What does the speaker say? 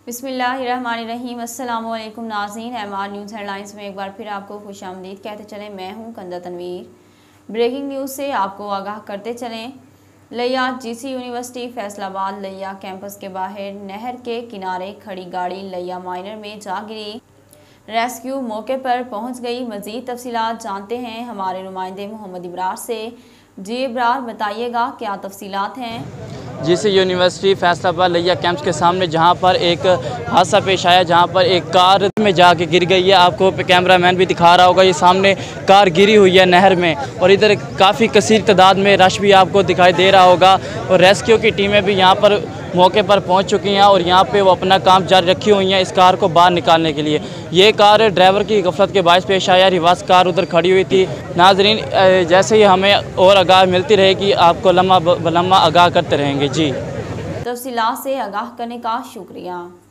बिस्मिल्लाहिर्रहमानिर्रहीम। अस्सलामुअलैकुम नाज़रीन, एमआर न्यूज़ हेडलाइंस में एक बार फिर आपको खुशामदीद कहते चलें। मैं हूं कंदा तनवीर। ब्रेकिंग न्यूज़ से आपको आगाह करते चलें। लिया जीसी यूनिवर्सिटी फैसलाबाद लिया कैंपस के बाहर नहर के किनारे खड़ी गाड़ी लिया माइनर में जा गिरी। रेस्क्यू मौके पर पहुंच गई। मज़ीद तफसीलात जानते हैं हमारे नुमाइंदे मोहम्मद इब्रार से। जी इब्रार, बताइएगा क्या तफसीलात हैं? जीसी यूनिवर्सिटी फैसलाबाद लिया कैंप्स के सामने जहां पर एक हादसा पेश आया, जहां पर एक कार में जाके गिर गई है। आपको कैमरा मैन भी दिखा रहा होगा, ये सामने कार गिरी हुई है नहर में, और इधर काफ़ी कसीर तादाद में रश भी आपको दिखाई दे रहा होगा। और रेस्क्यू की टीमें भी यहाँ पर मौके पर पहुंच चुकी हैं और यहाँ पे वो अपना काम जारी रखी हुई हैं इस कार को बाहर निकालने के लिए। ये कार ड्राइवर की गफलत के बायस पेश आया, रिवर्स कार उधर खड़ी हुई थी। नाजरीन, जैसे ही हमें और आगाह मिलती रहेगी आपको लम्हा आगाह करते रहेंगे। जी, तफसीलात से आगाह करने का शुक्रिया।